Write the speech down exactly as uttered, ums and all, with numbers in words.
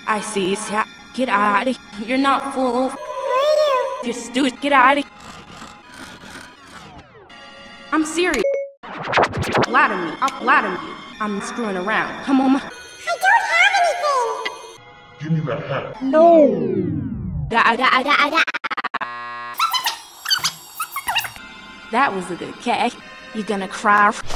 I see you. Get out of here. You're not full. Who are you? You're stupid. Get out of here. I'm serious. Lie to me. I'll lie to you. I'm screwing around. Come on. I don't have anything. Give me that hat. No. Da, da, da, da. That was a good cat. You gonna cry?